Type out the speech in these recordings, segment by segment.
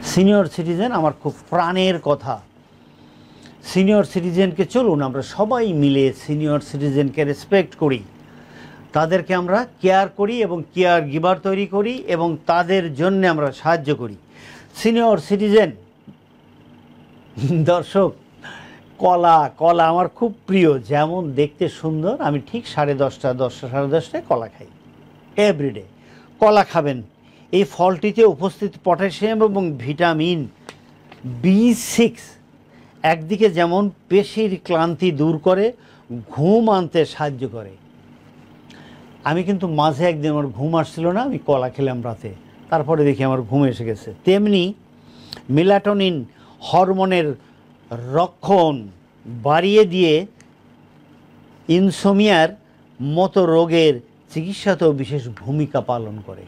Senior citizen আমার খুব প্রাণের কথা। সিনিয়র সিটিজেনকে চলুন আমরা সবাই মিলে সিনিয়র সিটিজেনকে রেসপেক্ট করি, তাদেরকে আমরা কেয়ার করি এবং কেয়ার গিভার তৈরি করি এবং তাদের জন্য আমরা সাহায্য করি। সিনিয়র সিটিজেন দর্শক, কলা কলা আমার খুব প্রিয়, যেমন দেখতে সুন্দর, আমি ঠিক 10:30 সাড়ে 10টায় কলা খাই এভরিডে। কলা খাবেন, এই ফলটিতে উপস্থিত পটাশিয়াম এবং ভিটামিন B6 একদিকে যেমন পেশির ক্লান্তি দূর করে, ঘুম আনতে সাহায্য করে। আমি কিন্তু মাঝে একদিন আমার ঘুম আসছিল না, আমি কলা খেলাম রাতে, তারপরে দেখি আমার ঘুম এসে গেছে। তেমনি মেলাটোনিন হরমোনের রক্ষণ বাড়িয়ে দিয়ে ইনসোমিয়ার মতো রোগের চিকিৎসাতেও বিশেষ ভূমিকা পালন করে।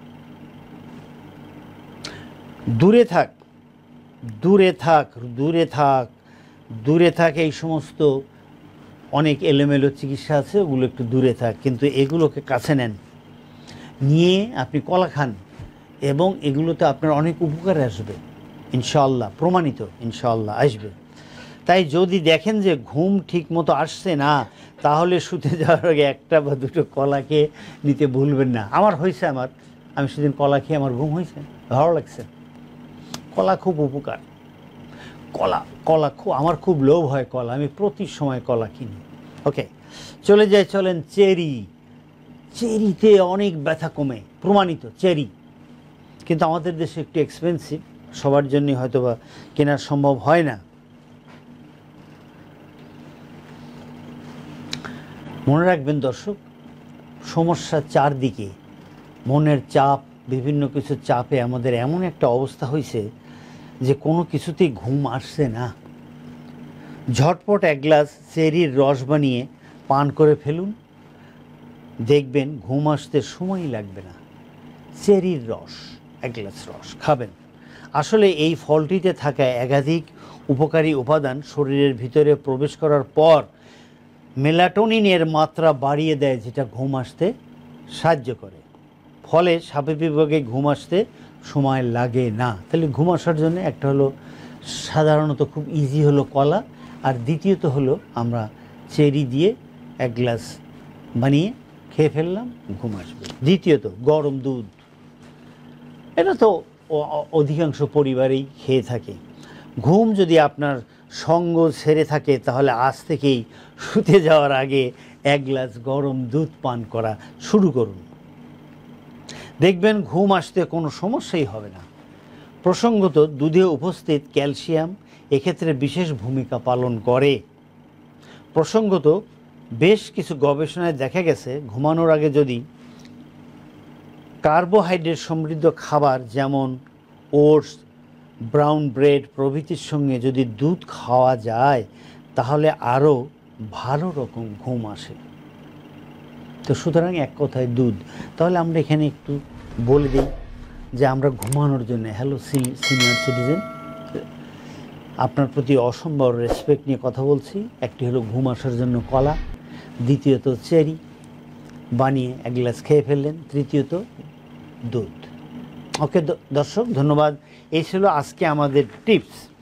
দূরে থাক দূরে থাক দূরে থাক দূরে থাক, এই সমস্ত অনেক এলোমেলো চিকিৎসা আছে, ওগুলো একটু দূরে থাক, কিন্তু এগুলোকে কাছে নেন, নিয়ে আপনি কলা খান এবং এগুলোতে আপনার অনেক উপকারে আসবে ইনশাআল্লাহ, প্রমাণিত ইনশাআল্লাহ আসবে। তাই যদি দেখেন যে ঘুম ঠিক মতো আসছে না, তাহলে শুতে যাওয়ার আগে 1টা বা 2টো কলাকে নিতে ভুলবেন না। আমার হয়েছে, আমি সেদিন কলা খেয়ে আমার ঘুম হয়েছে, ভালো লাগছে। কলা খুব উপকার, কলা আমার খুব লোভ হয় কলা, আমি প্রতি সময় কলা কিনি। ওকে, চলেন চেরিতে অনেক ব্যথা কমে, প্রমাণিত চেরি, কিন্তু আমাদের দেশে একটু এক্সপেন্সিভ, সবার জন্য হয়তো বা কেনা সম্ভব হয় না। মনে রাখবেন দর্শক, সমস্যা চারদিকে, মনের চাপ, বিভিন্ন কিছু চাপে আমাদের এমন একটা অবস্থা হয়েছে যে কোনো কিছুতেই ঘুম আসছে না। ঝটপট 1 গ্লাস চেরির রস বানিয়ে পান করে ফেলুন, দেখবেন ঘুম আসতে সময়ই লাগবে না। চেরির রস, 1 গ্লাস রস খাবেন। আসলে এই ফলটিতে থাকা একাধিক উপকারী উপাদান শরীরের ভিতরে প্রবেশ করার পর মেলাটোনিনের মাত্রা বাড়িয়ে দেয়, যেটা ঘুম আসতে সাহায্য করে। ফলে স্বাভাবিকভাবে ঘুম আসতে সময় লাগে না। তাহলে ঘুম আসার জন্য একটা হলো সাধারণত খুব ইজি হলো কলা, আর দ্বিতীয়ত হলো আমরা চেরি দিয়ে 1 গ্লাস বানিয়ে খেয়ে ফেললাম, ঘুম আসবে। দ্বিতীয়ত গরম দুধ, এটা তো অধিকাংশ পরিবারেই খেয়ে থাকে। ঘুম যদি আপনার সঙ্গ ছেড়ে থাকে, তাহলে আজ থেকেই শুতে যাওয়ার আগে 1 গ্লাস গরম দুধ পান করা শুরু করুন, দেখবেন ঘুম আসতে কোনো সমস্যাই হবে না। প্রসঙ্গত দুধে উপস্থিত ক্যালসিয়াম এক্ষেত্রে বিশেষ ভূমিকা পালন করে। প্রসঙ্গত বেশ কিছু গবেষণায় দেখা গেছে, ঘুমানোর আগে যদি কার্বোহাইড্রেট সমৃদ্ধ খাবার যেমন ওটস, ব্রাউন ব্রেড প্রভৃতির সঙ্গে যদি দুধ খাওয়া যায়, তাহলে আরও ভালো রকম ঘুম আসে। তো সুতরাং এক কথায় দুধ। তাহলে আমরা এখানে একটু বলে দিই যে আমরা ঘুমানোর জন্য, হ্যালো সিনিয়র সিটিজেন, আপনার প্রতি অসম্ভব রেসপেক্ট নিয়ে কথা বলছি। একটি হলো ঘুম আসার জন্য কলা, দ্বিতীয়ত চেরি বানিয়ে 1 গ্লাস খেয়ে ফেললেন, তৃতীয়ত দুধ। ওকে দর্শক, ধন্যবাদ। এই ছিল আজকে আমাদের টিপস।